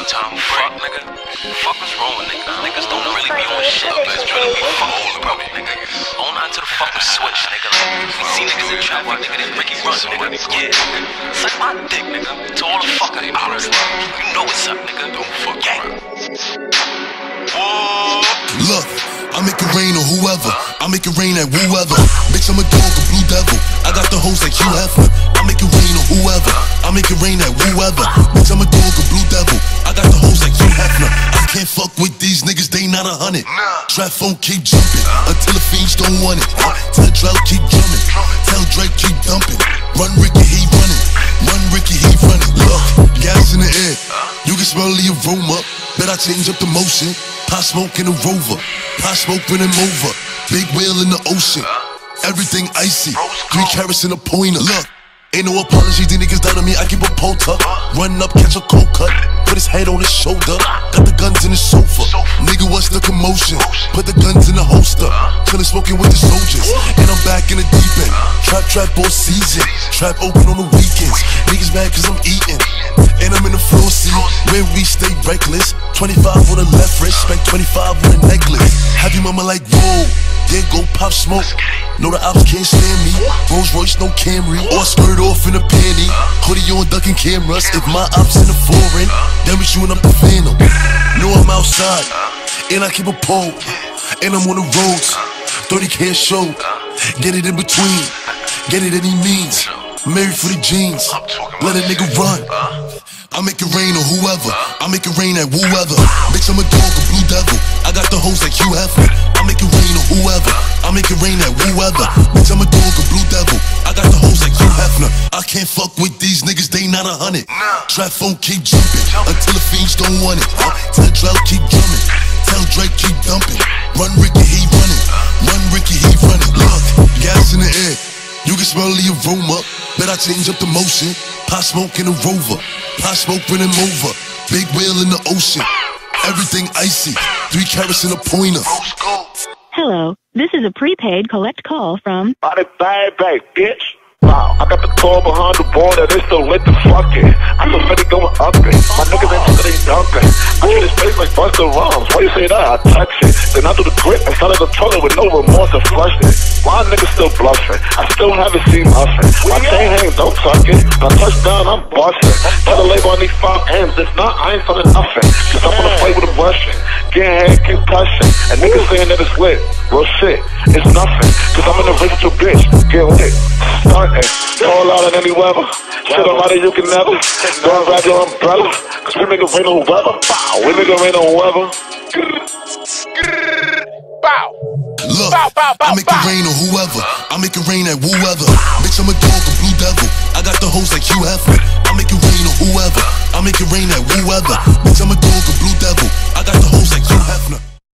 time, fuck, nigga. Fuck what's wrong with niggas? Niggas don't really be on shit, bitch. Really be fucking bro, nigga. On onto the fucking switch, nigga. Like, we see niggas in trap, why nigga, they Ricky Run, nigga. Yeah, suck my dick, nigga. To all the fucking ops, you know what's up, nigga. Don't fuck gang. Look, I make it rain on whoever. I make it rain at whoever. Bitch, I'm a dog, a blue devil. I got the hoes like Hugh Hefner. I make it rain on whoever. I make it rain at whoever. Bitch, I'm a dog, a blue devil. I got the hoes like Hugh Hefner. I can't fuck with these niggas, they not 100. Trap phone keep jumping until the fiends don't want it. Tell Drell keep drumming. Tell Drake keep dumping. Run Ricky, he running. Run Ricky, he running. Look, gas in the air. You can smell the aroma. Bet I change up the motion. Pot smoke in a Rover. Pot smoke when I'm over. Big whale in the ocean. Everything icy. 3 carats in a pointer. Look, ain't no apology. These niggas down on me. I keep a pole tuck. Run up, catch a cold cut. Put his head on his shoulder. Got the guns in his sofa. Nigga, what's the commotion? Put the guns in the holster. Chillin' smoking with the soldiers. And I'm back in the deep end. Trap all season. Trap open on the weekends. Niggas mad cause I'm eating. And I'm in the floor seat. When we stay reckless. 25 on the left wrist. Spent 25 on a necklace. Have your mama like, whoa. Yeah, go pop smoke. No, the ops can't stand me. Rolls Royce, no Camry. Or skirt off in a panty. Hoodie on ducking cameras. If my ops in the foreign, then we shooting up the Phantom. Know I'm outside, and I keep a pole. And I'm on the roads, 30K a show. Get it in between, get it any means. Married for the jeans, let a nigga run. I make it rain on whoever. I make it rain at whoever. Bitch, I'm a dog, a blue devil. I got the hoes like Hugh Hefner. I make it rain on whoever. I make it rain at whoever. Bitch, I'm a dog, a blue devil. I got the hoes like Hugh Hefner. I can't fuck with these niggas, they not 100. Trap phone keep jumping until the fiends don't want it. Tell Drell keep drumming. Tell Drake keep dumping. Run Ricky, he running. Run Ricky, he running. Look, gas in the air. You can smell the aroma. Bet I change up the motion. Pot smoke in a Rover. Pot smoke when I'm over. Big whale in the ocean. Everything icy. 3 carats in a pointer. Hello, this is a prepaid collect call from Body bag, bitch. Wow, I got the car behind the border, they still lit the fucking. I'm so ready going up it. My niggas ain't talking, they dumping. I treat his face like Busta Rhymes. Why you say that? I touch it. Then I do the grip and started the toilet with no remorse and flushed it. My niggas still bluffing. I still haven't seen nothing. My chain hang, don't tuck it. Now touchdown, I'm busting. Tell the label I need 5 M's. If not, I ain't selling nothing. Cause I'm gonna play with a Russian. Getting head, keep touching. And niggas saying that it's lit. Real shit, it's nothing. Cause I'm in a race with your bitch. Get lit. Starting. All out in any weather. Shit on lighter you can never. Don't grab your umbrella. Cause we make it rain on whoever. We make it rain on whoever. Bow. Look, I make it rain on whoever. I make it rain at whoever. Bitch, I'm a dog, a blue devil. I got the hoes like Hugh Hefner. I make it